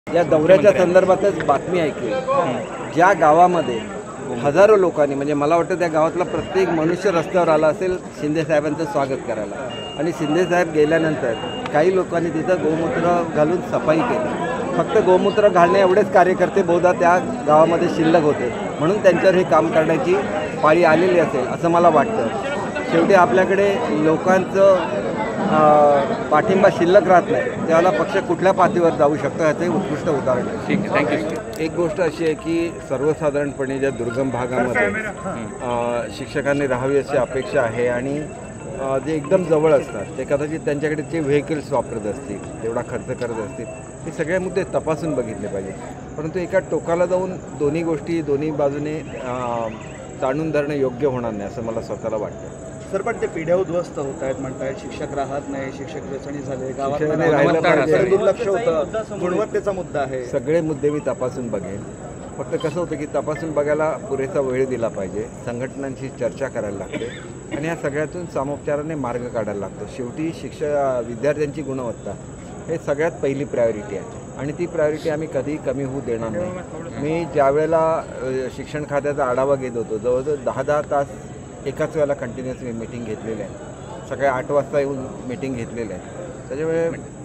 या दौऱ्याच्या संदर्भातच बातमी ऐकली। ज्या गावामध्ये हजारो लोकांनी, म्हणजे मला वाटतं त्या गावातला प्रत्येक मनुष्य रस्त्यावर आला असेल शिंदे साहेबांचं स्वागत करायला, आणि शिंदे साहेब गेल्यानंतर काही लोकांनी तिथं गोमूत्र घालून सफाई केली। फक्त गोमूत्र घालणे एवढेच कार्यकर्ते बहुधा त्या गावामध्ये शिल्लक होते, म्हणून त्यांच्यावर हे काम करण्याची पाळी आलेली असेल असं मला वाटतं। शेवटी आपल्याकडे लोकांचं पाठिंबा शिल्लक राहत नाही, त्याला पक्ष कुठल्या पातळीवर जाऊ शकतो याचे उत्कृष्ट उदाहरण आहे। ठीक आहे, थँक्यू। एक गोष्ट अशी आहे की सर्वसाधारणपणे ज्या दुर्गम भागामध्ये शिक्षकांनी राहावी अशी अपेक्षा आहे, आणि जे एकदम जवळ असतात ते कदाचित त्यांच्याकडे जे व्हेकल्स वापरत असतील, तेवढा खर्च करत असतील, हे सगळे मुद्दे तपासून बघितले पाहिजे। परंतु एका टोकाला जाऊन दोन्ही गोष्टी दोन्ही बाजूने ताणून धरणं योग्य होणार नाही असं मला स्वतःला वाटतं। सर, पण ते पिढ्या उद्ध्वस्त होत आहेत म्हणतायत, शिक्षक राहत नाही, शिक्षक व्यसनी झाले, गावात दुर्लक्ष होतं, गुणवत्तेचा मुद्दा आहे। सगळे मुद्दे मी तपासून बघेन, फक्त कसं होतं की तपासून बघायला पुरेसा वेळ दिला पाहिजे, संघटनांशी चर्चा करायला लागते, आणि या सगळ्यातून सामोपचाराने मार्ग काढायला लागतो। शेवटी विद्यार्थ्यांची गुणवत्ता हे सगळ्यात पहिली प्रायोरिटी आहे, आणि ती प्रायोरिटी आम्ही कधी कमी होऊ देणार नाही। मी ज्या वेळेला शिक्षण खात्याचा आढावा घेत होतो, जवळजवळ 10 तास एकाच वेळेला कंटिन्युअस मी मीटिंग घेतलेली आहे, सकाळी 8 वाजता येऊन मीटिंग घेतलेलं आहे। त्याच्यामुळे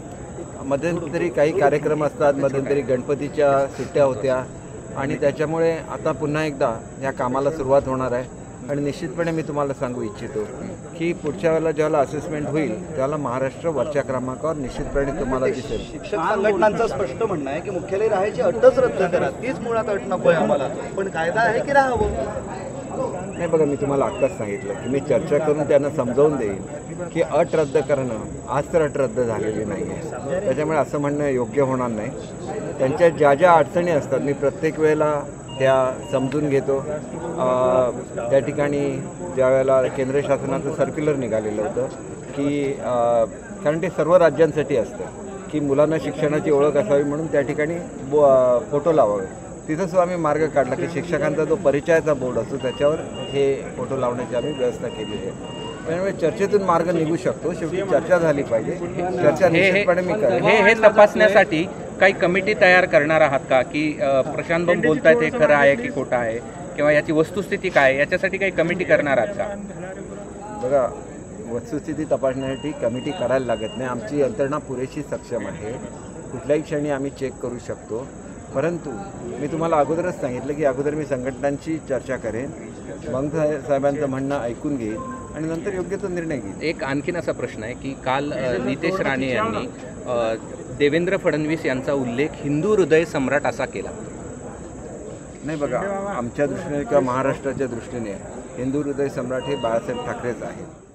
मध्यंतरी काही कार्यक्रम असतात, मध्यंतरी गणपतीच्या सुट्ट्या होत्या, आणि त्याच्यामुळे आता पुन्हा एकदा या कामाला सुरुवात होणार आहे। आणि निश्चितपणे मी तुम्हाला सांगू इच्छितो की पुढच्या वेळेला ज्यावेळेला असेसमेंट होईल त्यावेळेला महाराष्ट्र वरच्या क्रमांकावर निश्चितपणे तुम्हाला दिसेल। शिक्षक संघटनांचं स्पष्ट म्हणणं आहे की मुख्यालय राहायची अटच रद्द करा, तीच मुळात अट नको आहे आम्हाला, पण कायदा आहे की राहावं। नाही बघा, मी तुम्हाला आत्ताच सांगितलं की मी चर्चा करून त्यांना समजावून देईन की अट रद्द करणं आज तर अट रद्द झालेली नाही आहे, त्याच्यामुळे असं म्हणणं योग्य होणार नाही। त्यांच्या ज्या ज्या अडचणी असतात मी प्रत्येक वेळेला त्या समजून घेतो। त्या ठिकाणी ज्या वेळेला केंद्र शासनाचं सर्क्युलर निघालेलं होतं की कारण ते सर्व राज्यांसाठी असतं की मुलांना शिक्षणाची ओळख असावी, म्हणून त्या ठिकाणी फोटो लावावे। तिथं सुद्धा आम्ही मार्ग काढला की शिक्षकांचा जो परिचयाचा बोर्ड असतो त्याच्यावर हे फोटो लावण्याची आम्ही व्यवस्था केलेली आहे। त्यामुळे चर्चेतून मार्ग निघू शकतो, शेवटी चर्चा झाली पाहिजे। चर्चा निश्चितपणे मी करेन। हे तपासण्यासाठी काही कमिटी तयार करणार आहात का, की प्रशांत भाऊ बोलतायत हे खरं आहे की खोटं आहे, किंवा याची वस्तुस्थिती काय आहे, याच्यासाठी काही कमिटी करणार आहात का? बघा, वस्तुस्थिती तपासण्यासाठी कमिटी करायला लागत नाही, आमची यंत्रणा पुरेशी सक्षम आहे, कुठल्याही क्षणी आम्ही चेक करू शकतो। परंतु मी तुम्हाला अगोदरच सांगितलं की अगोदर मी संघटनांची चर्चा करेन, मग साहेबांचं म्हणणं ऐकून घेईन आणि नंतर योग्य तो निर्णय घेईन। एक आणखीन असा प्रश्न आहे की काल नितेश राणे यांनी देवेंद्र फडणवीस यांचा उल्लेख हिंदू हृदय सम्राट असा केला। नाही बघा, आमच्या दृष्टीने किंवा महाराष्ट्राच्या दृष्टीने हिंदू हृदय सम्राट हे बाळासाहेब ठाकरेच आहेत।